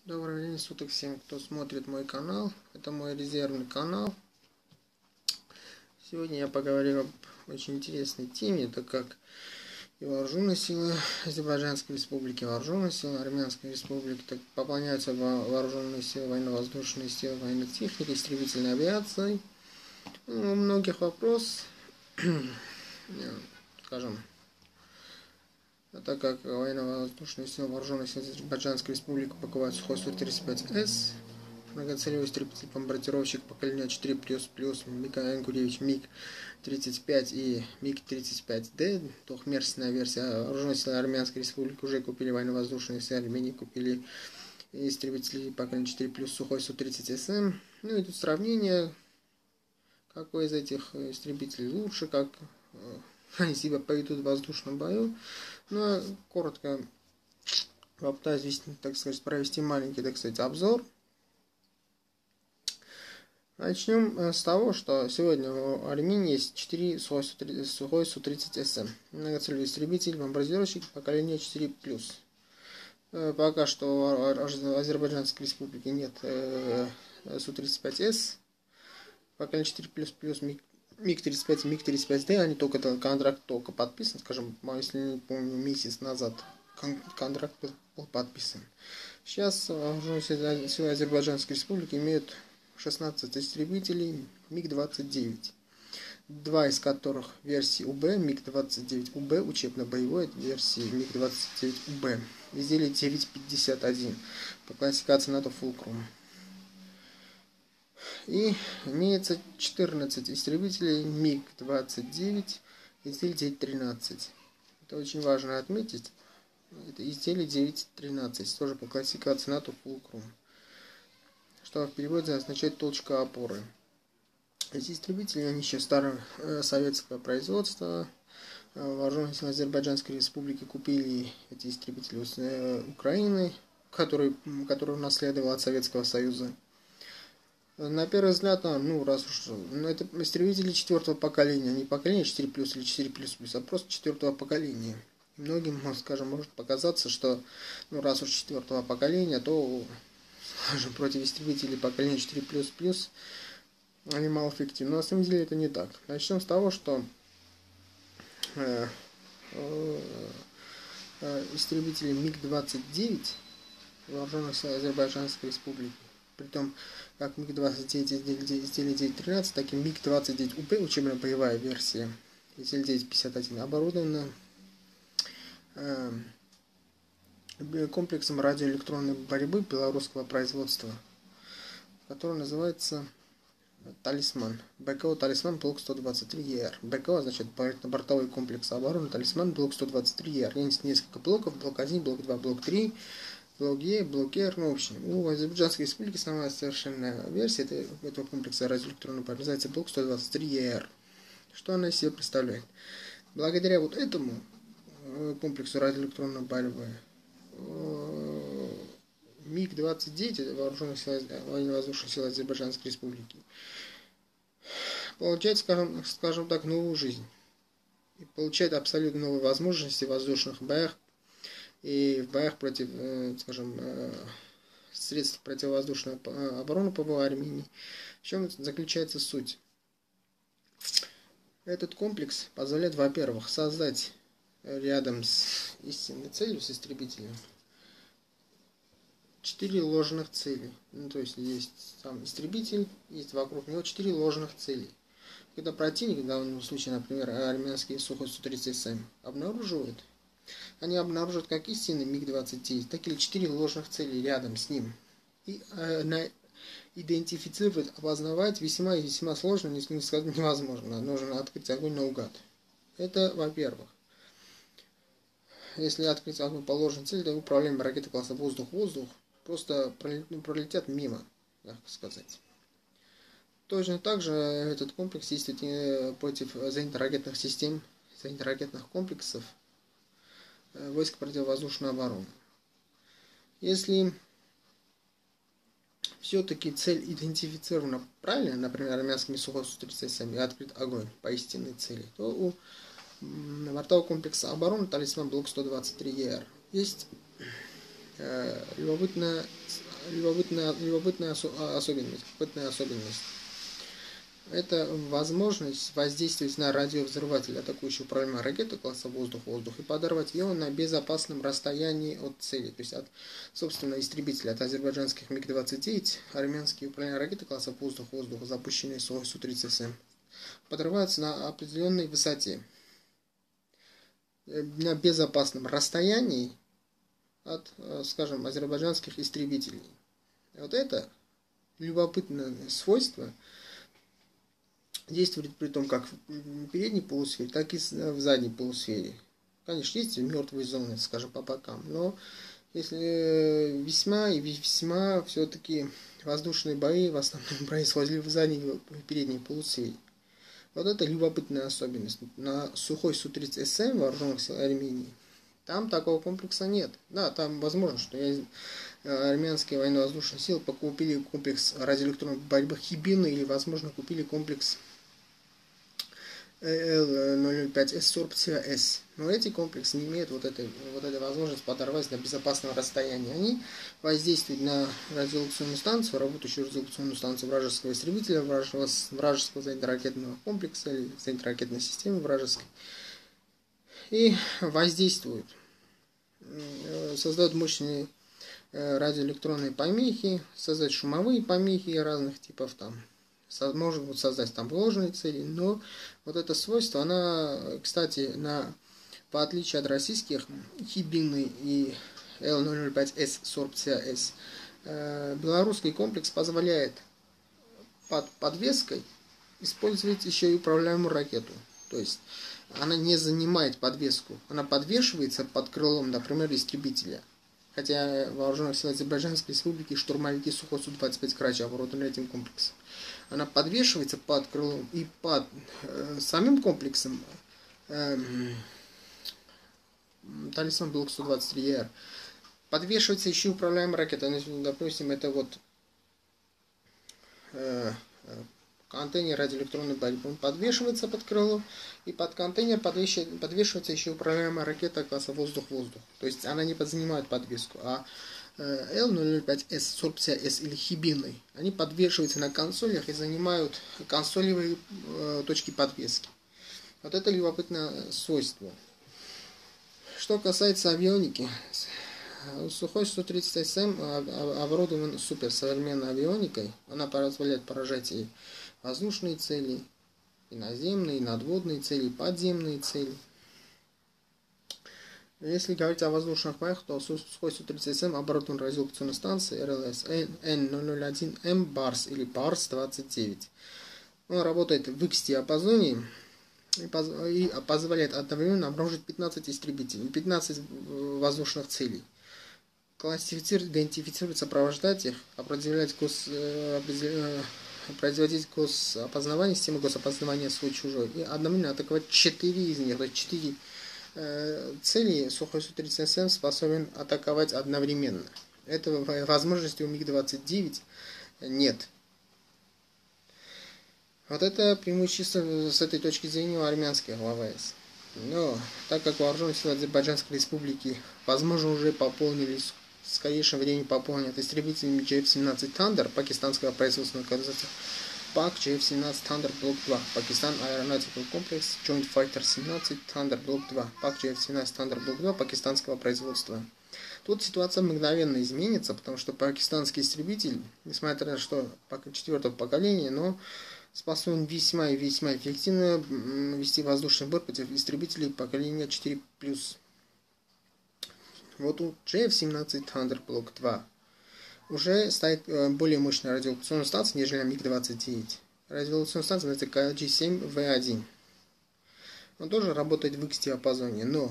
Добрый день суток всем, кто смотрит мой канал. Это мой резервный канал. Сегодня я поговорю об очень интересной теме, это как и вооруженные силы Азербайджанской республики, вооруженные силы Армянской республики, так пополняются вооруженные силы, военно-воздушные силы, военной техники, истребительной авиации. У многих вопрос, скажем, так как военно-воздушные силы вооруженных сил Азербайджанской республики покупают сухой Су-35С, многоцелевой истребитель-бомбардировщик поколения 4++, Микаэл Гуревич МиГ-35 и МиГ-35Д, двухмерная версия. Вооруженные силы Армянской республики уже купили, военно-воздушные силы Армении купили истребители поколения 4+, сухой Су-30СМ. Ну и тут сравнение, какой из этих истребителей лучше, как они себя поведут в воздушном бою. Ну а коротко попытаюсь, так сказать, провести маленький, так сказать, обзор. Начнем с того, что сегодня в Армении есть 4 сухой Су-30СМ. Многоцелевой истребитель, бомбардировщик поколения 4+. Пока что в Азербайджанской республике нет Су-35С. Поколение 4++, МиГ-35 и МиГ-35Д, они только, контракт только подписан, скажем, если не помню, месяц назад контракт был подписан. Сейчас вооруженные силы Азербайджанской республики имеют 16 истребителей МиГ-29, 2 из которых версии УБ, МиГ-29УБ, учебно-боевой версии МиГ-29УБ, изделие 951 по классификации НАТО Fulcrum. И имеется 14 истребителей МиГ-29, изделие 913. Это очень важно отметить. Это изделие 913, тоже по классификации НАТО Fulcrum, что в переводе означает точка опоры. Эти истребители, они еще старого советского производства. Вооруженные силы Азербайджанской республики купили эти истребители у Украины, который унаследовал от Советского Союза. На первый взгляд, раз уж, это истребители 4-го поколения, не поколение 4+, или 4++, а просто 4-го поколения. Многим, скажем, может показаться, что, раз уж 4-го поколения, то, скажем, против истребителей поколения 4++, они малоэффективны. Но на самом деле это не так. Начнем с того, что истребители МиГ-29 вооруженных сил Азербайджанской республики, притом как МиГ-29 изделие 913, так и МиГ-29УБ, учебно-боевая версия изделие 951, оборудована комплексом радиоэлектронной борьбы белорусского производства, который называется Талисман. БКО Талисман блок 123ЕР. БКО означает бортовой комплекс обороны. Талисман блок 123ЕР. Есть несколько блоков. Блок 1, блок 2, блок 3, блок Е, блок Р. Ну, в общем, у Азербайджанской республики самая совершенная версия этого комплекса радиоэлектронной борьбы называется блок 123ЕР. Что она из себя представляет? Благодаря вот этому комплексу радиоэлектронной борьбы МиГ-29 вооруженных сил военно-воздушных сил Азербайджанской республики получает, скажем так, новую жизнь. И получает абсолютно новые возможности в воздушных боях и в боях против, скажем, средств противовоздушной обороны ПВО Армении. В чем заключается суть? Этот комплекс позволяет, во-первых, создать рядом с истинной целью, с истребителем, 4 ложных целей. То есть есть сам истребитель, есть вокруг него 4 ложных целей. Когда противник, в данном случае, например, армянский сухой Су-30СМ, обнаруживает, они обнаружат как истинный МиГ-29, так и 4 ложных цели рядом с ним. И идентифицировать, опознавать весьма и весьма сложно, не сказать невозможно. Нужно открыть огонь наугад. Это во-первых. Если открыть огонь по ложной цели, то управляемые ракеты класса воздух-воздух просто пролетят мимо, так сказать. Точно так же этот комплекс действует против зенитно-ракетных систем, зенитно-ракетных комплексов войск противовоздушной обороны. Если все-таки цель идентифицирована правильно, например, армянскими сухой Су-30СМ, и открыт огонь по истинной цели, то у бортового комплекса обороны Талисман блок 123ЕР есть любопытная любопытная особенность. Это возможность воздействовать на радиовзрыватель, атакующий управляемую ракету класса воздух-воздух, и подорвать ее на безопасном расстоянии от цели. То есть, собственно, истребителя, от азербайджанских МиГ-29, армянские управляемые ракеты класса воздух-воздух, запущенные Су-30С, подрываются на определенной высоте, на безопасном расстоянии от, скажем, азербайджанских истребителей. Вот это любопытное свойство действует при том как в передней полусфере, так и в задней полусфере. Конечно, есть мертвые зоны, скажем, по бокам, но если весьма и весьма все-таки воздушные бои в основном происходили в задней и передней полусфере. Вот это любопытная особенность. На сухой Су-30СМ вооруженных сил Армении там такого комплекса нет. Да, там возможно, что армянские военно-воздушные силы купили комплекс радиоэлектронной борьбы Хибины или, возможно, купили комплекс L005S-40S. Но эти комплексы не имеют вот этой возможности подорвать на безопасном расстоянии. Они воздействуют на радиолокационную станцию, работающую радиолокационную станцию вражеского истребителя, вражеского зенитно-ракетного комплекса или зенитно-ракетной системы вражеской, и воздействуют, создают мощные радиоэлектронные помехи, создать шумовые помехи разных типов, там, может создать там вложенные цели, но вот это свойство, она, кстати, по отличию от российских Хибины и L005S-40S, белорусский комплекс позволяет под подвеской использовать еще и управляемую ракету. То есть она не занимает подвеску, она подвешивается под крылом, например, истребителя. Хотя вооруженных сил Азербайджанской республики штурмовики Сухой Су-25 Крача оборудованы этим комплексом. Она подвешивается под крылом, и под самим комплексом Талисман Блок 123ER подвешивается еще управляемая ракета. Допустим, это вот контейнер радиоэлектронной борьбы. Он подвешивается под крыло, и под контейнер подвешивается еще управляемая ракета класса воздух-воздух. То есть она не подзанимает подвеску, а L005S-40S или Хибины, они подвешиваются на консолях и занимают консолевые точки подвески. Вот это любопытное свойство. Что касается авионики, Сухой Су-30СМ оборудован суперсовременной авионикой. Она позволяет поражать и воздушные цели, и наземные, и надводные цели, и подземные цели. Если говорить о воздушных боях, то Сухой Су-30СМ оборудован радиолокационной станцией РЛС N001M BARS или BARS-29. Он работает в X-диапазоне и позволяет одновременно обнаружить 15 истребителей, 15 воздушных целей. Классифицировать, идентифицировать, сопровождать их, производить госопознавание, систему госопознавания свой-чужой, и одновременно атаковать 4 из них, то есть 4 цели Сухой Су-30СМ способен атаковать одновременно. Этого возможности у МиГ-29 нет. Вот это преимущество с этой точки зрения у армянских ВВС. Но так как вооруженные силы Азербайджанской республики, возможно, уже пополнились, в скорейшем времени пополнят истребителями JF-17 Thunder пакистанского производственного организации ПАК JF-17 Thunder Block 2, Pakistan Aeronautical Complex Joint Fighter 17 Thunder Block 2, ПАК JF-17 Thunder Block 2 пакистанского производства. Тут ситуация мгновенно изменится, потому что пакистанский истребитель, несмотря на что 4-го поколения, но способен весьма и весьма эффективно вести воздушный бой против истребителей поколения 4+. Вот у JF-17 Thunder Block 2 уже стоит более мощная радиолокационная станция, нежели МиГ-29. Радиолокационная станция называется KLG-7V1. Он тоже работает в X-диапазоне, но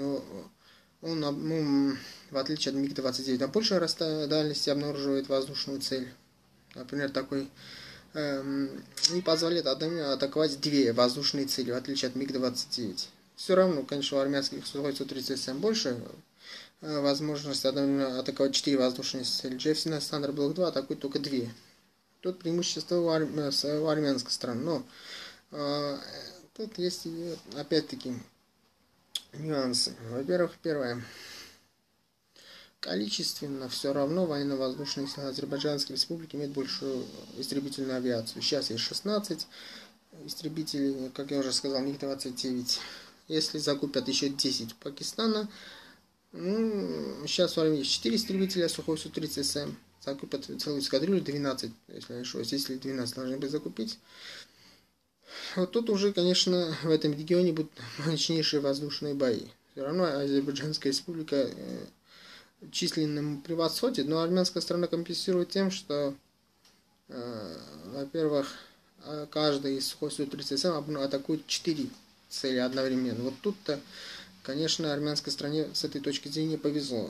он, в отличие от МиГ-29, на большей дальности обнаруживает воздушную цель. Например, такой и позволяет одновременно атаковать 2 воздушные цели, в отличие от МиГ-29. Все равно, конечно, у армянских Сухой Су-30СМ больше возможность одновременно атаковать 4 воздушные цели. JF-17 Thunder Block 2 атакует только 2. Тут преимущество у армянской страны. Но тут есть, опять-таки, нюансы. Во-первых, первое. количественно все равно военно-воздушные силы Азербайджанской Республики имеют большую истребительную авиацию. Сейчас есть 16 истребителей, как я уже сказал, МиГ-29. Если закупят еще 10 Пакистана, сейчас в армии есть 4 истребителя Сухой Су-30СМ. Закупят целую эскадрилью 12, если не ошибаюсь, если 12 должны быть закупить. Вот тут уже, конечно, в этом регионе будут мощнейшие воздушные бои. Все равно Азербайджанская Республика численном превосходе, но армянская страна компенсирует тем, что, во-первых, каждый из Сухой Су-30СМ атакует 4 цели одновременно. Вот тут-то, конечно, армянской стране с этой точки зрения повезло.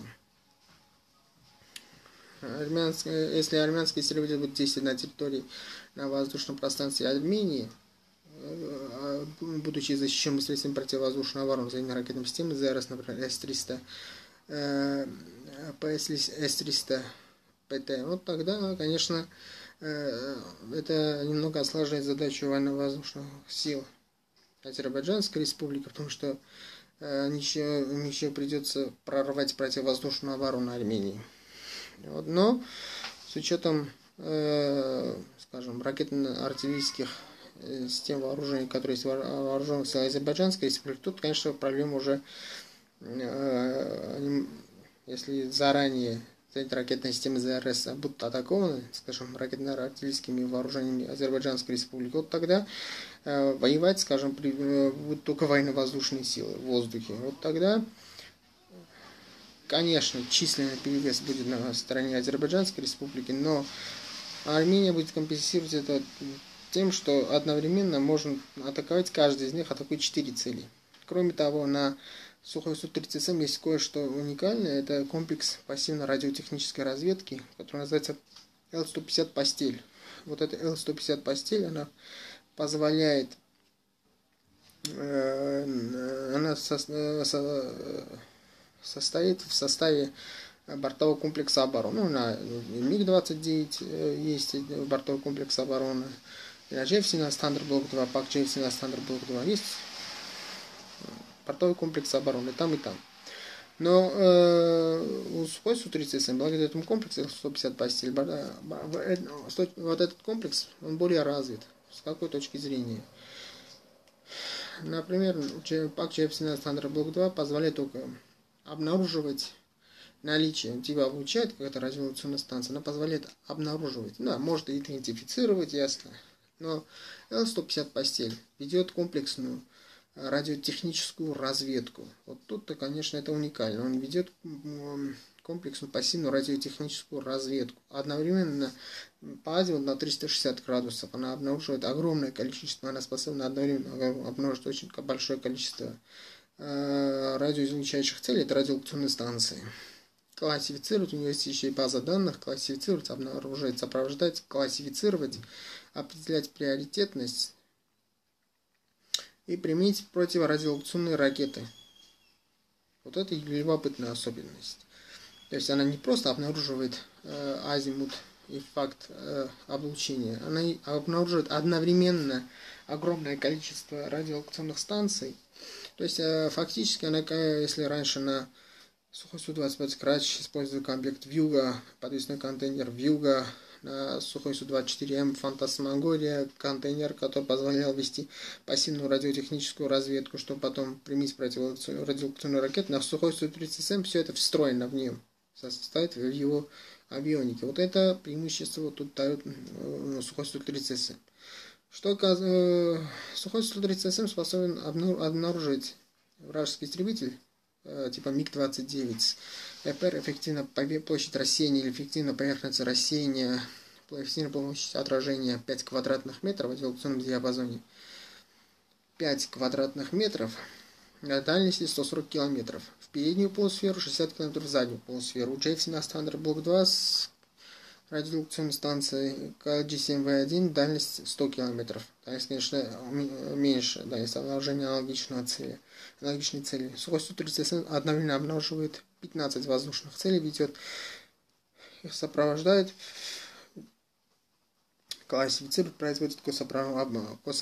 Если армянские истребители будут действовать на территории, на воздушном пространстве Армении, будучи защищенными средствами противовоздушной обороны, зенитно ракетными системами ЗРС, например, С-300, ПС-300 ПТ, вот тогда, конечно, это немного осложняет задачу военно-воздушных сил Азербайджанской Республики, потому что им еще придется прорвать противовоздушную оборону Армении. Вот, но с учетом, скажем, ракетно-артиллерийских систем вооружений, которые есть в вооруженных силах Азербайджанской Республики, тут, конечно, проблема уже, если заранее эти ракетные системы ЗРС будут атакованы, скажем, ракетно-артиллерийскими вооружениями Азербайджанской Республики, вот тогда воевать, скажем, будут только военно-воздушные силы в воздухе. Вот тогда, конечно, численный перевес будет на стороне Азербайджанской Республики, но Армения будет компенсировать это тем, что одновременно можно атаковать, каждый из них атакует 4 цели. Кроме того, на Сухой Су-30СМ есть кое-что уникальное. Это комплекс пассивно-радиотехнической разведки, который называется Л-150 «Постель». Вот эта Л-150 «Постель», она позволяет, она состоит в составе бортового комплекса обороны. Ну, на МиГ-29 есть бортовой комплекс обороны, на JF-17 Thunderbolt 2, ПАК JF-17 Thunderbolt 2 есть бортовый комплекс обороны там и там. Но у Сухой Су-30СМ, благодаря этому комплексу 150 «Постель», вот этот комплекс, он более развит. С какой точки зрения? Например, ПАК JF-17 Thunderbolt 2 позволяет только обнаруживать наличие, тебя обучает какая-то радиолокационная станция, она позволяет обнаруживать, да, может идентифицировать, ясно, но Л-150 «Постель» ведет комплексную радиотехническую разведку. Вот тут-то, конечно, это уникально. Он ведет комплексную пассивную радиотехническую разведку. Одновременно по азимуту на 360 градусов она обнаруживает огромное количество, она способна одновременно обнаружить очень большое количество радиоизлучающих целей, это радиолокационные станции. Классифицировать, у него есть еще и база данных, классифицировать, обнаружить, сопровождать, классифицировать, определять приоритетность и применить противорадиолокационные ракеты. Вот это любопытная особенность. То есть она не просто обнаруживает азимут и факт облучения, она обнаруживает одновременно огромное количество радиолокационных станций. То есть фактически она, если раньше на Сухой Су-25 Scratch использовали комплект Вьюга, подвесной контейнер Вьюга, на Сухой Су-24М Фантасмагория, контейнер, который позволял вести пассивную радиотехническую разведку, чтобы потом применить противорадиолокационную ракету. На Сухой Су-30М все это встроено в нем, состоит в его авионике. Вот это преимущество тут дает Сухой Су-30М. Сухой Су-30М способен обнаружить вражеский истребитель типа МиГ-29, ЭПР, эффективно площадь рассеяния или эффективно поверхность рассеяния, эффективно площадь отражения 5 квадратных метров в радиолокационном диапазоне. 5 квадратных метров на дальности 140 километров. В переднюю полусферу, 60 километров в заднюю полусферу. У JF-17 Thunderbolt 2 с радиолокационной станции KG7V1 дальность 100 километров. Дальность, конечно, меньше, дальность обнаружения аналогичной цели. Сухой Су-30СМ одновременно обнаруживает 15 воздушных целей, ведет их, сопровождает, классифицирует, производит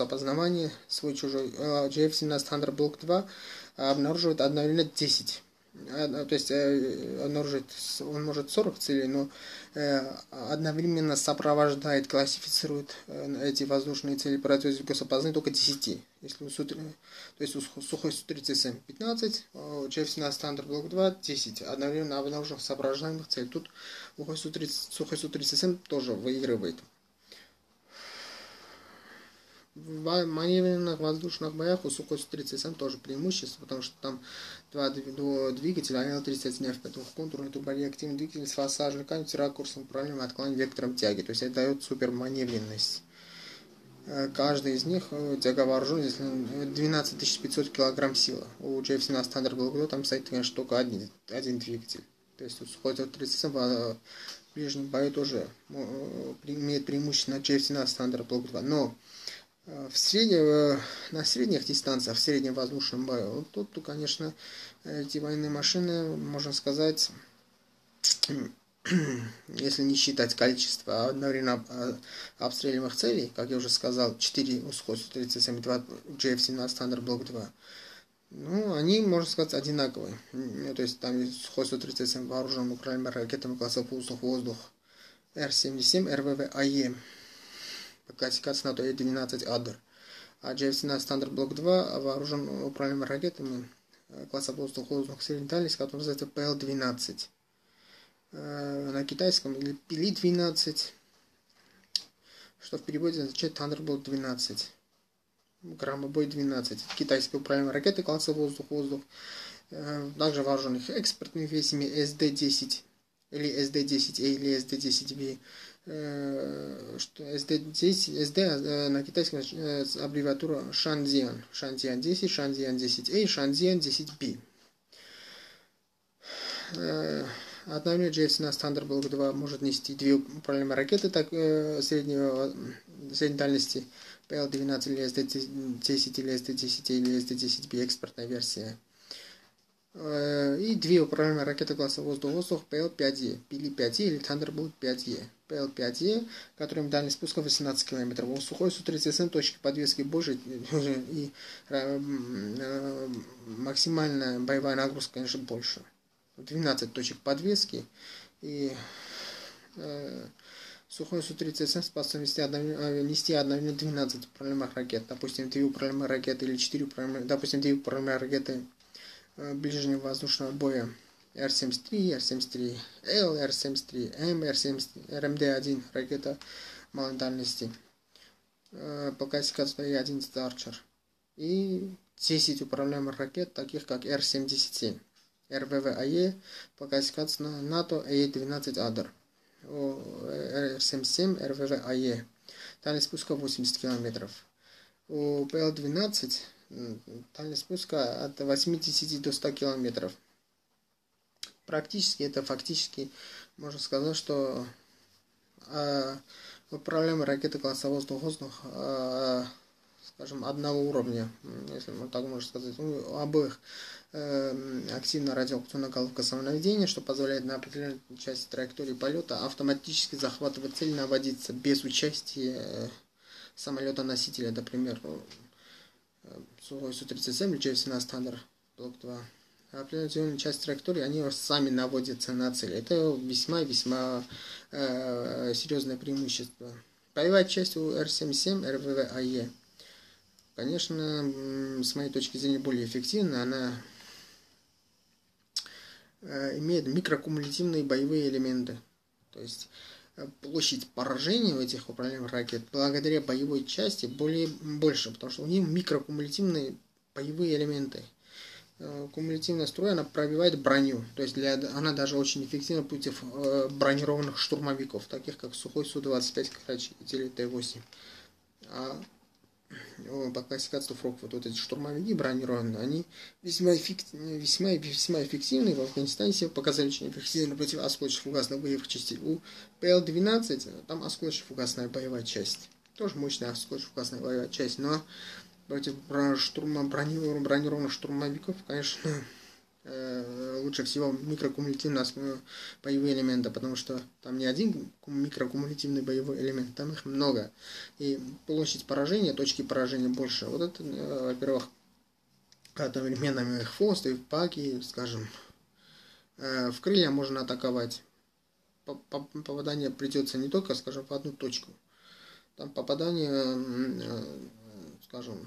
косопознавание свой-чужой. JF-17 Thunderbolt 2 обнаруживает одновременно 10 То есть он может 40 целей, но одновременно сопровождает, классифицирует эти воздушные цели по радиусу госопознания только 10. Если то есть у сухой Су-30М 15, у JF-17 Thunder Block 2 10. Одновременно обнаруженных соображаемых целей. Тут сухой Су-30М тоже выигрывает. В маневренных воздушных боях у Сухой Су-30М тоже преимущество, потому что там два двигателя, АЛ-30 двухконтурный турбореактивный двигатель с форсажной камерой, ракурсом, управлением отклонением вектором тяги. То есть это дает супер маневренность. Каждый из них тяга вооружен 12 500 кг сила. У JF-17 Thunder Block 2 там стоит, конечно, только один двигатель. То есть у Сухой Су-30М в ближнем бою тоже имеет преимущество над JF-17 Thunder Block 2. Но на средних дистанциях, в среднем воздушном бою, тут, конечно, эти военные машины, можно сказать, если не считать количество одновременно обстреливаемых целей, как я уже сказал, 4 у Сухой Су-30М и 2 JF-17 Thunder Block 2, ну, они, можно сказать, одинаковые. То есть там Сухой Су-30М вооружен управляемыми ракетами класса воздух-воздух Р-77 РВВ-АЕ. Классификация НАТО Е-12 Адер. А JF-17 Thunder Block 2 вооружен управляемыми ракетами класса воздух-воздух средней дальности, который называется ПЛ-12. На китайском или Пили-12, что в переводе означает Thunderbolt 12. Громобой 12. Китайские управляемые ракеты класса воздух-воздух. Также вооруженных экспортными версиями SD-10 или SD-10A или SD-10B. Что SD на китайском аббревиатура Шанзиан. Шанзиан 10, Шанзиан 10A, Шанзиан 10B. Одновременно JF-17 Thunder Block 2 может нести две управляемые ракеты средней дальности ПЛ-12 или SD-10 или SD-10A или SD-10B экспортная версия. И две управляемые ракеты класса воздух-воздух ПЛ-5Е, Пили-5Е или Thunderbolt 5Е. ПЛ-5Е, которым дальность спуска 18 км. У Сухой Су-30М точки подвески больше и максимальная боевая нагрузка, конечно, больше. 12 точек подвески, и Сухой Су-30М способен нести одновременно 12 управляемых ракет. Допустим, 2 управляемые ракеты или 4 управляемые ракеты ближнего воздушного боя Р-73, Р-73Л, Р-73М, РМД-1 ракета малой дальности по классификации 11 Archer, и 10 управляемых ракет, таких как Р-77. РВВ-АЕ по классификации НАТО Е-12 Адер. Р-77 РВВ-АЕ. Дальность спуска 80 км. У ПЛ-12 дальность спуска от 80 до 100 км. Практически, это фактически, можно сказать, что управляемые ракеты класса воздух-воздух, скажем, одного уровня, если можно так можно сказать, у обоих активно радиолокационная головка самонаведения, что позволяет на определенной части траектории полета автоматически захватывать цель, наводиться без участия самолета-носителя, например, Сухой Су-30М или JF-17 Thunder Block 2. Определенную часть траектории они сами наводятся на цель. Это весьма-весьма серьезное преимущество. Боевая часть у Р-77 РВВ-АЕ, конечно, с моей точки зрения, более эффективна. Она имеет микрокумулятивные боевые элементы. То есть площадь поражения у этих управляемых ракет благодаря боевой части больше, потому что у них микрокумулятивные боевые элементы. Кумулятивная струя, она пробивает броню, то есть она даже очень эффективна против бронированных штурмовиков, таких как Сухой Су-25 Карачи или Т-8. По классификации Фрокфурт, вот эти штурмовики бронированные, они весьма эффективны. В Афганистане себя показали очень эффективно против осколочно-фугасных боевых частей. У ПЛ-12 там осколочно-фугасная боевая часть. Тоже мощная осколочно-фугасная боевая часть, но против бронированных штурмовиков, конечно, лучше всего микрокумулятивные боевые элементы, потому что там не один микрокумулятивный боевой элемент, там их много. И площадь поражения, точки поражения больше. Вот это, во-первых, одновременно их хвост и паки, скажем, В крылья можно атаковать. Попадание придется не только, скажем, в одну точку. Там попадание, скажем,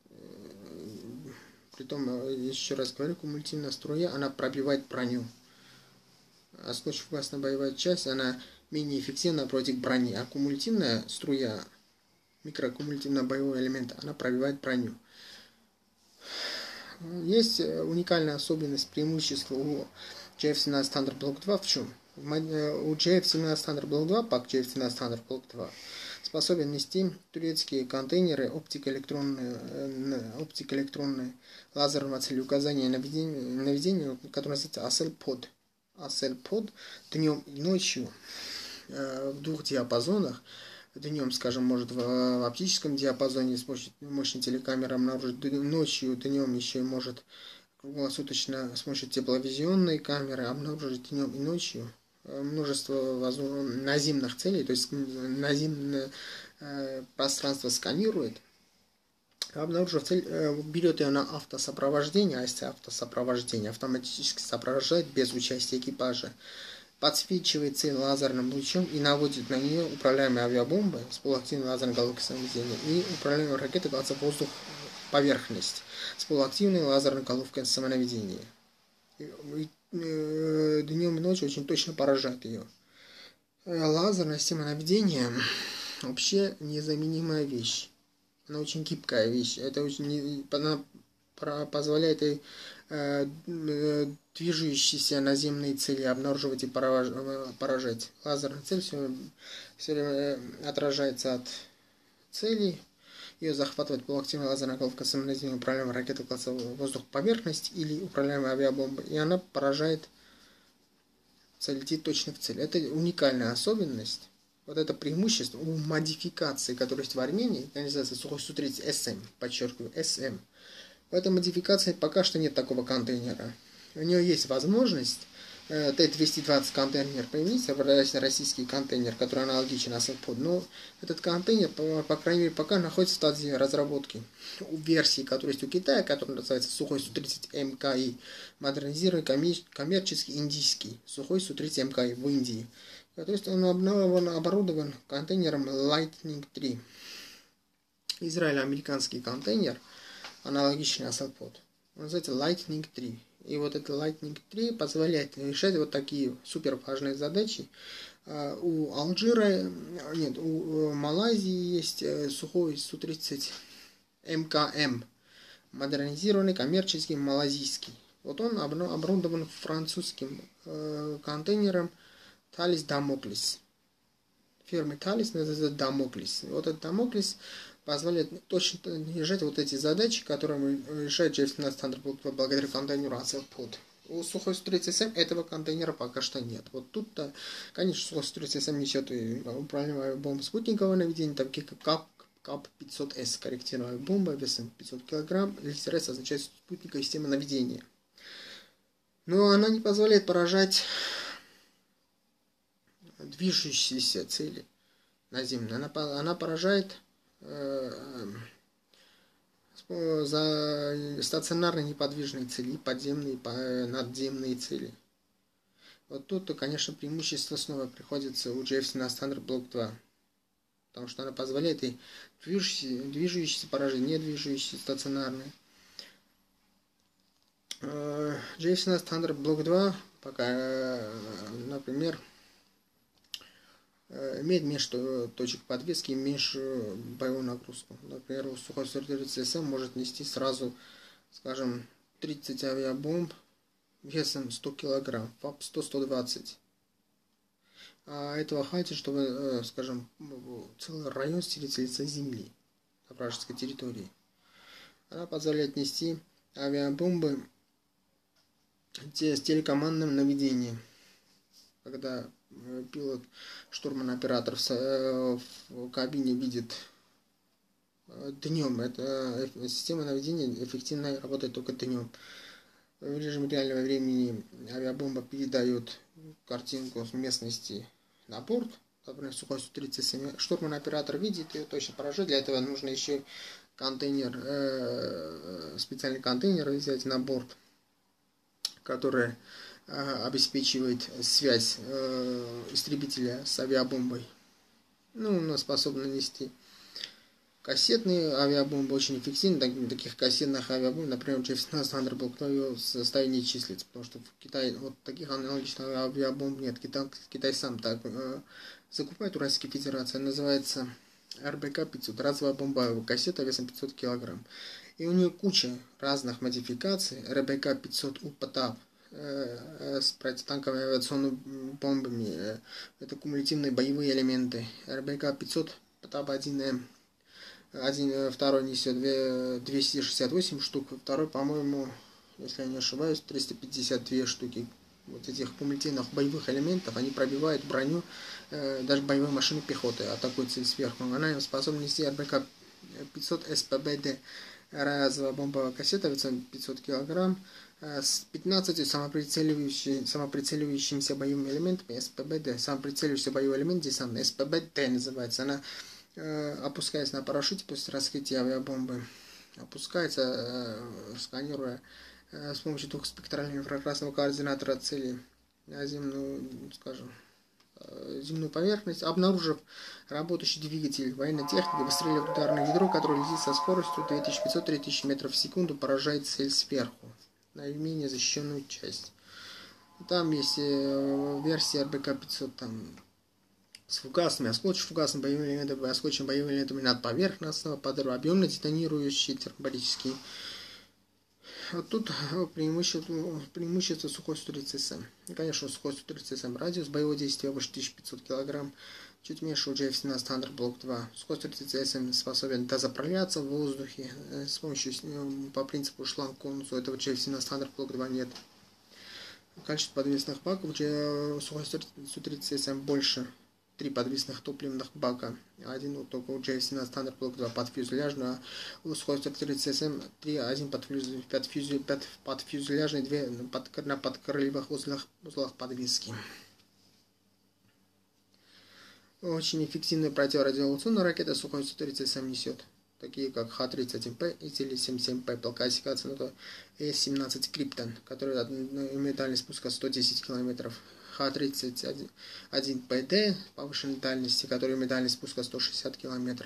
притом, еще раз говорю, кумулятивная струя, она пробивает броню. Осколочно-фугасная боевая часть, она менее эффективна против брони, а кумулятивная струя, микрокумулятивного боевого элемента, она пробивает броню. Есть уникальная особенность, преимущество у JF17 Thunder Block 2 в чем? У JF17 Thunder Block 2, пак JF17 Thunder Block 2, способен нести турецкие контейнеры оптико-электронные лазерного целеуказания наведения, который называется ASEL-POD. ASEL-POD днем и ночью в двух диапазонах. Днем, скажем, может в оптическом диапазоне с мощной телекамерой обнаружить, ночью, днем еще может круглосуточно с помощью тепловизионной камеры обнаружить днем и ночью множество наземных целей, то есть наземное пространство сканирует, обнаружив цель, берет ее на автосопровождение, а если автосопровождение автоматически сопровождает без участия экипажа, подсвечивает цель лазерным лучом и наводит на нее управляемые авиабомбы с полуактивной лазерной головкой самонаведения и управляемые ракеты класса воздух-поверхность с полуактивной лазерной головкой самонаведения. Днем и ночью очень точно поражает ее. Лазерная система наведения вообще незаменимая вещь. Она очень гибкая вещь. Это очень, она позволяет ей движущиеся наземные цели обнаруживать и поражать. Лазерная цель все время отражается от целей. Ее захватывает полуактивная лазерная головка самонаведения, управляемая ракетой класса воздух-поверхность или управляемая авиабомба. И она поражает цель, летит точно в цель. Это уникальная особенность. Вот это преимущество у модификации, которая есть в Армении, организация Сухой Су-30 СМ, подчеркиваю, СМ. В этой модификации пока что нет такого контейнера. У нее есть возможность Т-220 контейнер применить, российский контейнер, который аналогичен ASEL-POD, но этот контейнер, по крайней мере, пока находится в стадии разработки. У версии, которая есть у Китая, которая называется Сухой Су-30 МКИ, модернизированный коммерческий индийский Сухой Су-30 МКИ в Индии. То есть он оборудован контейнером Lightning 3. Израиль-американский контейнер, аналогичный ASEL-POD. Он называется Lightning 3. И вот этот Lightning 3 позволяет решать вот такие супер важные задачи. У Алжира, нет, у Малайзии есть Сухой Су-30 МКМ, модернизированный коммерческий малазийский. Вот он оборудован французским контейнером Thales Damocles. Фирмы Thales называется Damocles. Вот этот Damocles позволяет точно решать вот эти задачи, которые решает JF17 Thunder Block 2 благодаря контейнеру ASEL-POD. У Сухой Су-30СМ этого контейнера пока что нет. Вот тут-то, конечно, Сухой Су-30СМ несет и управляемая бомба спутникового наведения, там КАП-500С, корректируемая бомба весом 500 кг, ЛСРС означает спутниковая система наведения. Но она не позволяет поражать движущиеся цели наземные. Она поражает за стационарные неподвижные цели, подземные, надземные цели. Вот тут, конечно, преимущество снова приходится у JF17 Thunder Block 2. Потому что она позволяет и движущиеся поражать, не движущиеся стационарные. JF17 Thunder Block 2 пока, например, имеет меньше точек подвески и меньше боевую нагрузку. Например, у Сухой Су-30 СМ может нести сразу, скажем, 30 авиабомб весом 100 кг, ФАП 100-120. А этого хватит, чтобы, скажем, целый район стереть с лица земли на вражеской территории. Она позволяет нести авиабомбы с телекомандным наведением, когда пилот, штурман-оператор в кабине видит днем. Эта система наведения эффективно работает только днем. В режиме реального времени авиабомба передает картинку с местности на борт. Например, Сухой Су-30. Штурман-оператор видит ее, точно поражает. Для этого нужно еще контейнер, специальный контейнер взять на борт, который обеспечивает связь истребителя с авиабомбой. Ну, она способна нести кассетные авиабомбы, очень эффективны. Таких кассетных авиабомб, например, F-17 Thunderbolt, кто ее в составе не числится, потому что в Китае вот таких аналогичных авиабомб нет. Китай сам так закупает у Российской Федерации. Называется РБК-500, разовая бомбовая кассета весом 500 кг. И у нее куча разных модификаций. РБК-500 УПТАП с противотанковыми авиационными бомбами. Это кумулятивные боевые элементы. РБК-500 ПТАП-1М. Второй несет 268 штук, второй, по-моему, если я не ошибаюсь, 352 штуки. Вот этих кумулятивных боевых элементов, они пробивают броню даже боевой машины пехоты, атакуют цель сверху. Она способна нести РБК-500 СПБД, разовая бомбовая кассета весом 500 кг, с 15 самоприцеливающимися боевыми элементами СПБД. Самоприцеливающийся боевой элемент здесь сам СПБД называется. Она опускается на парашюте после раскрытия авиабомбы, опускается, сканируя с помощью двухспектрального инфракрасного координатора цели на земную, скажем, земную поверхность, обнаружив работающий двигатель военной техники, выстреливает ударное ядро, которое летит со скоростью 2500-3000 метров в секунду, поражает цель сверху, наименее защищенную часть. Там есть версия РБК-500, там с фугасами, фугасными боевыми элементами, осколочными боевыми элементами надповерхностного подрыва, объемно детонирующие термобарические. Вот тут преимущество сухой струицы СМ. И, конечно, сухой струицы СМ радиус боевого действия выше 1500 кг, чуть меньше у F-17 Thunderbolt 2. Сухой струицы СМ способен дозаправляться в воздухе с помощью, по принципу шланг-конуса, этого F-17 Thunderbolt 2 нет. Количество подвесных баков у сухой струицы СМ больше. 3 подвесных топливных бака. Один только у F-17 Thunderbolt 2 подфюзеляжный, а у сухой струицы СМ 3, один подфюзеляжный, 2 на подкрыльевых узлах подвески. Очень эффективные противорадиолокационные ракеты сухой струицы СМ несет, такие как Х-31П и Теле-77П, полкассикация на то С-17 Криптон, который имеет дальность спуска 110 км. Х-31ПД повышенной дальности, который имеет дальность спуска 160 км.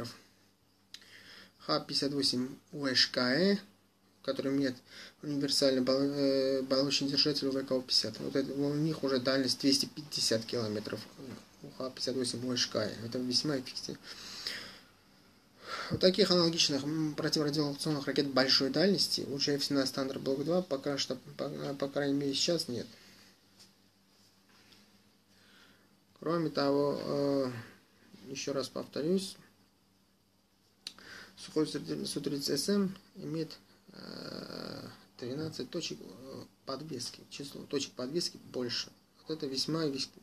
Х-58 УШКЭ, который имеет универсальный баллончный держатель ВКО-50. Вот это, у них уже дальность 250 км. У Х-58 УШКЭ. Это весьма эффективно. Вот таких аналогичных противорадиолокационных ракет большой дальности у F-17 Thunderbolt 2 пока что, по крайней мере, сейчас нет. Кроме того, еще раз повторюсь, сухой струицы СМ имеет 13 точек подвески. Число точек подвески больше. Вот это весьма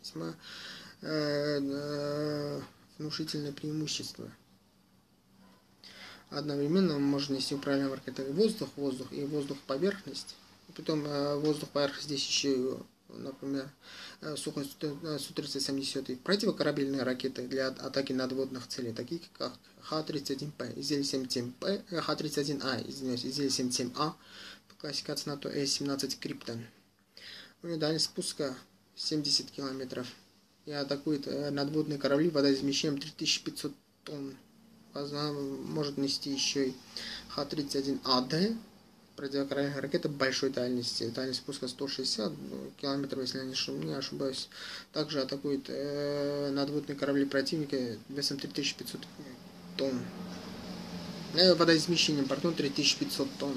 внушительное преимущество. Одновременно можно нести управляемой ракетой воздух и воздух-поверхность. Потом воздух-поверхность здесь еще, например, сухой Су-30 несет и противокорабельные ракеты для атаки надводных целей, такие как Х-31П, изделие 77П, Х-31А, извиняюсь, изделие 77А, по классификации НАТО С-17 Криптон. У него дальность спуска 70 км и атакует надводные корабли водоизмещением 3500 тонн. Она может нести еще и Х-31АД, противокорабельная ракета большой дальности. Дальность спуска 160 км, если я не ошибаюсь. Также атакует надводные корабли противника весом 3500 тонн. Водоизмещением, пардон, 3500 тонн.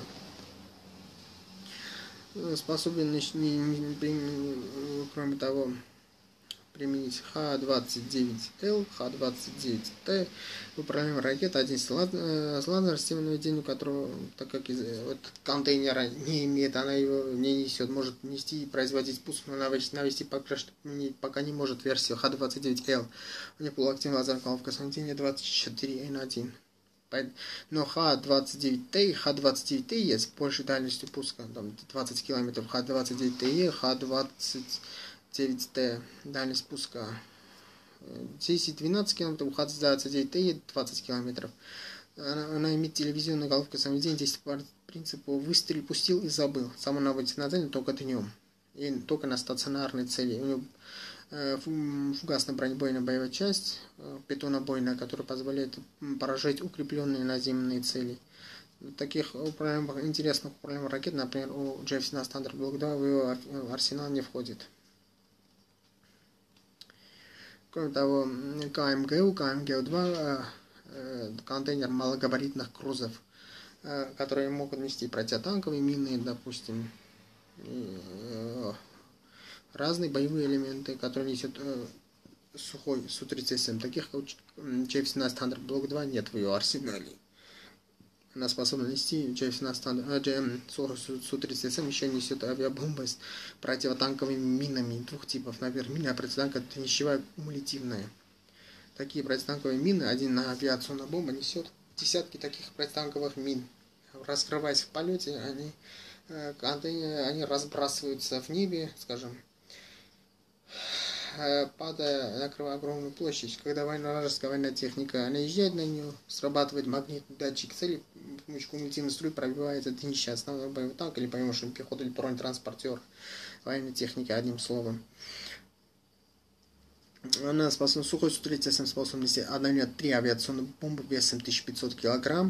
Способен, кроме того, применить Х-29Л, Х-29Т, управляемая ракета, один с лазером системой наведения, у которого, так как контейнера не имеет, она его не несет, может нести и производить спуск, но навести пока не может версию Х-29Л. У нее полуактивная лазерная головка с наведения 24Н1. Но Х-29Т и Х-29Т есть большей дальностью пуска, там 20 км, Х-29Т, Х-29Т, дальность спуска 10-12 км, у Х-29Т 20 км. Она имеет телевизионную головку самоведения, здесь по принципу выстрел, пустил и забыл. Само наводится на цель только днем. и только на стационарные цели. У него фугасно-бронебойная боевая часть, питонобойная, которая позволяет поражать укрепленные наземные цели. Таких интересных управляемых ракет, например, у J-17 Thunderbolt 2 в его арсенал не входит. Кроме того, КМГУ-2 контейнер малогабаритных крузов, которые могут нести противотанковые мины, допустим, разные боевые элементы, которые несет сухой Су-37. Таких как J-17 Thunderbolt 2 нет в ее арсенале. Она способна нести Су-37 еще несет авиабомбы с противотанковыми минами двух типов. Например, мина противотанка днищевая кумулятивная. Такие противотанковые мины, один на авиационная бомба несет десятки таких противотанковых мин. Раскрываясь в полете, они разбрасываются в небе, скажем, падая, накрывая огромную площадь. Когда вражеская военная техника наезжает на нее, срабатывает магнитный датчик цели, с помощью кумулятивной струи пробивается днище основного боевого танка или помощник пехоты или бронетранспортер военной техники, одним словом. Она способна, сухой Су-37 способен нести одновременно 3 авиационные бомбы весом 1500 кг,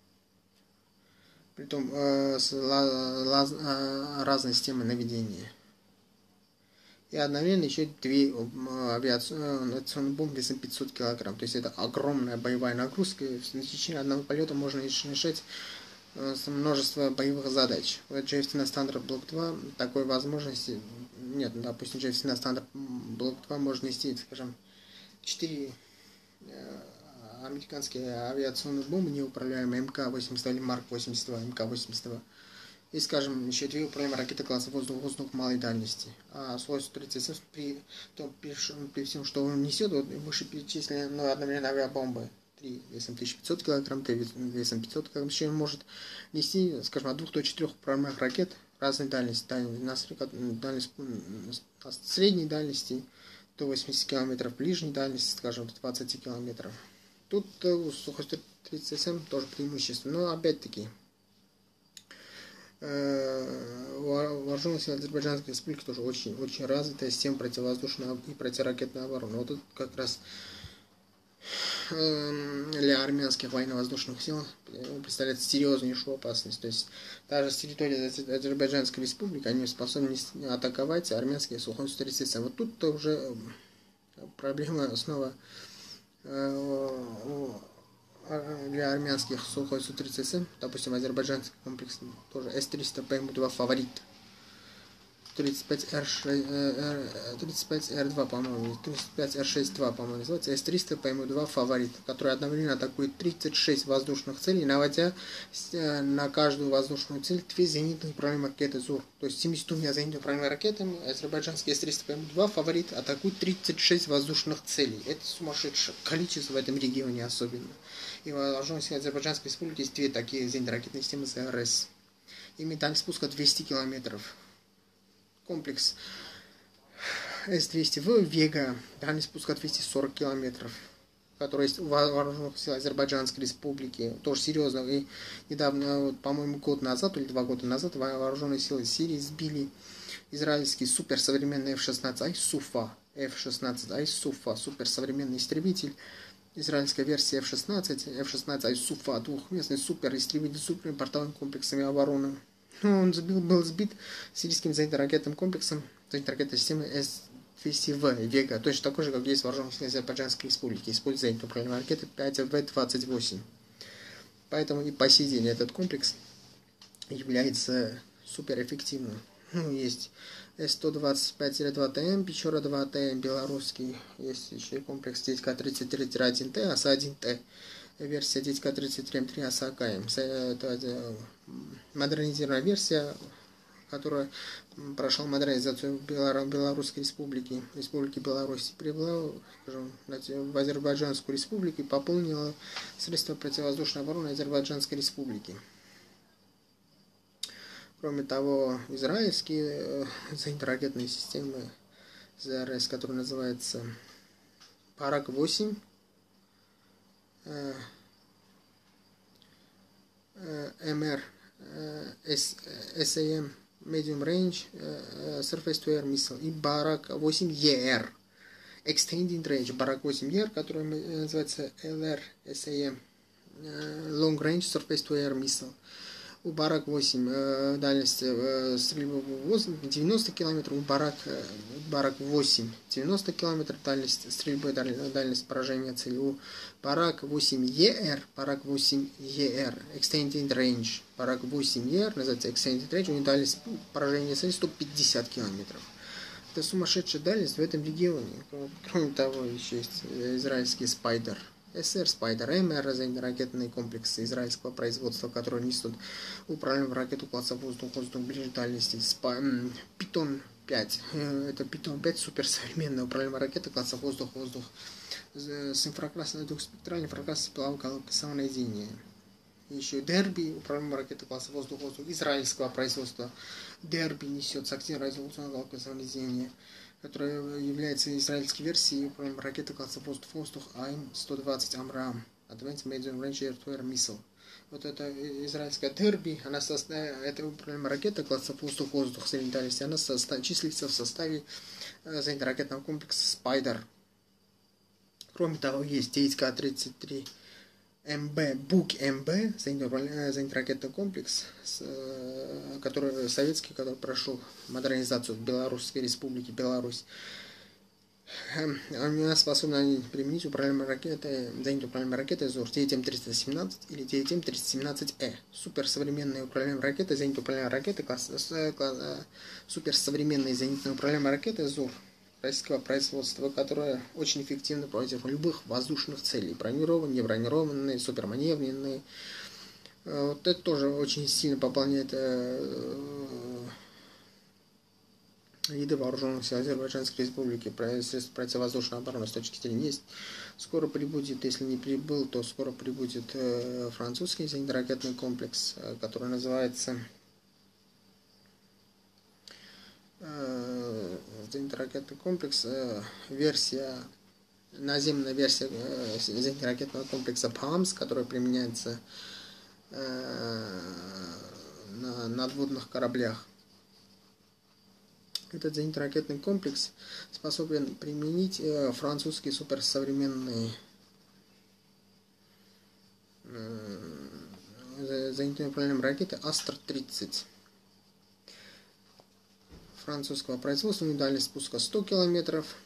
притом с разной системой наведения. И одновременно еще 2 авиационные бомбы весом 500 кг. То есть это огромная боевая нагрузка. В течение одного полета можно решать множество боевых задач. В J-17 Thunderbolt 2 такой возможности нет. Допустим, J-17 Thunderbolt 2 может нести, скажем, 4 американские авиационные бомбы, неуправляемые МК-82 или Марк-82, МК-82. И, скажем, еще 2 управляемые ракеты класса воздух малой дальности. А Су-37 при всем, что он несет, вот, вышеперечисленные, но одновременно авиабомбы 3 весом 1500 кг, 3 весом 500 кг, еще может нести, скажем, от 2 до 4 управляемых ракет разной дальности, средней дальности до 80 км, ближней дальности, скажем, до 20 км. Тут у Су-37 тоже преимущество, но опять-таки вооруженные силы Азербайджанской Республики тоже очень развитая система противовоздушной и противоракетной обороны. Вот тут как раз для армянских военно-воздушных сил представляет серьезнейшую опасность. То есть даже с территории Азербайджанской Республики они способны атаковать армянские сухой Су-37. Вот тут-то уже проблема снова для армянских сухой Су-37, допустим, азербайджанский комплекс тоже С-300 ПМ-2 фаворит, 35Р2, по-моему, 35Р6-2, по-моему, называется, С-300 ПМ-2 фаворит, который одновременно атакует 36 воздушных целей, наводя на каждую воздушную цель 2 зенитные управляемые ракеты ЗУР. То есть 72 зенитными управляемыми ракетами азербайджанский С-300 ПМ-2 фаворит атакует 36 воздушных целей. Это сумасшедшее количество в этом регионе особенно. И вооруженные силы Азербайджанской Республики есть 2 такие зенитно-ракетные системы ЗРС. Имеет дальность спуска 200 километров. Комплекс С-200 в Вега, дальность спуска 240 километров, который есть у вооруженных сил Азербайджанской Республики, тоже серьезно. И недавно, вот, по-моему, год назад или 2 года назад вооруженные силы Сирии сбили израильский суперсовременный F-16 Айсуфа, суперсовременный истребитель. Израильская версия F-16 Айсуфа, двухместный суперистребитель с супербортовыми комплексами обороны. Он был сбит сирийским зенитно-ракетным комплексом зенитно-ракетной системы С-200В Вега, точно такой же, как есть в вооруженных силах Азербайджанской Республики, используя зенитно-управляемые ракеты 5В-28. Поэтому и по сей день этот комплекс является суперэффективным. Есть С-125-2ТМ, Печора-2Т, белорусский, есть еще и комплекс ДТК-33-1Т, АСА-1Т. Версия ДТК-33М3 АСАКМ. Это модернизированная версия, которая прошла модернизацию в Белорусской Республике Беларусь, прибыла, скажем, в Азербайджанскую Республику и пополнила средства противовоздушной обороны Азербайджанской Республики. Кроме того, израильские зенитно-ракетные системы ЗРС, которые называются Парак-8, МР, САМ Medium Range Surface to Air Missile и Barak 8ER Extended Range Barak 8ER, который называется LRSAM Long Range Surface to Air Missile. У Barak 8 дальность стрельбы 90 км, у Barak 8 90 км дальность стрельбы, дальность поражения цели. У Barak 8ER Extended Range Barak 8ER называется Extended Range, у него дальность поражения цели 150 км. Это сумасшедшая дальность в этом регионе. Кроме того, еще есть израильский Spider СР, Spider, МР, ракетные комплексы израильского производства, которые несут управляемую ракету класса воздух-воздух ближней дальности. Питон 5. Это Питон 5, суперсовременная управляемая ракета класса воздух-воздух с инфракрасной двухспектральной инфракрасной тепловой колонкой самонаведения. Еще Дерби, управляемая ракета класса воздух-воздух израильского производства. Дерби несет с активной радиолокационной колонкой самонаведения, которая является израильской версией управляемой ракеты класса воздух-воздух АИМ-120 Амрам Advanced Medium Range Air to Air Missile. Вот эта израильская Дерби, это управляемая ракета класса воздух-воздух средней дальности, она числится в составе зенитно-ракетного комплекса Spider. Кроме того, есть 9К-33 МБ, БУК-МБ, зенитно-ракетный комплекс, который советский, который прошел модернизацию в Белорусской Республике Беларусь. Она способна применить управляемые ракеты, зенитно-управляемые ракеты ЗОР TTM-317 или TTM-317E. Суперсовременные управляемые ракеты, зенитно-управляемые ракеты, суперсовременные зенитно-управляемые ракеты ЗОР российского производства, которая очень эффективно против любых воздушных целей. Бронированные, бронированные, суперманевренные. Вот это тоже очень сильно пополняет виды вооруженных сил Азербайджанской Республики. Средств противовоздушной обороны с точки зрения есть. Скоро прибудет, если не прибыл, то скоро прибудет французский зенитно-ракетный комплекс, который называется зенитно-ракетный комплекс, наземная версия зенитно-ракетного комплекса ПАМС, которая применяется на надводных кораблях. Этот зенитно-ракетный комплекс способен применить французские суперсовременные зенитно-управляемые ракеты Астр-30. Французского производства, дальность спуска 100 километров.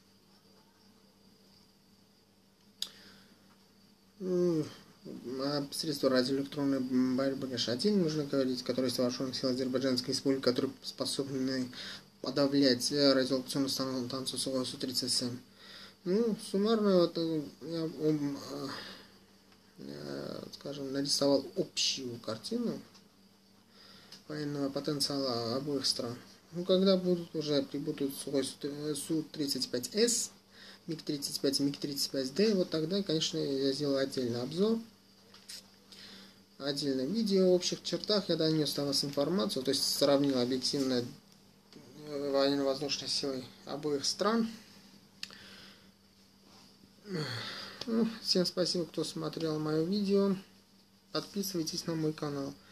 Средства радиоэлектронной борьбы, конечно, отдельно нужно говорить, которые есть вооруженных сил Азербайджанской Республики, которые способны подавлять радиолокационную станцию Су-37. Ну, суммарно, вот, я, скажем, нарисовал общую картину военного потенциала обоих стран. Ну, когда прибудут Су-35С, МиГ-35 и МиГ-35Д, вот тогда, конечно, я сделаю отдельный обзор, отдельное видео в общих чертах, я донес до вас информацию, то есть сравнил объективно военно-воздушной силой обоих стран. Ну, всем спасибо, кто смотрел мое видео. Подписывайтесь на мой канал.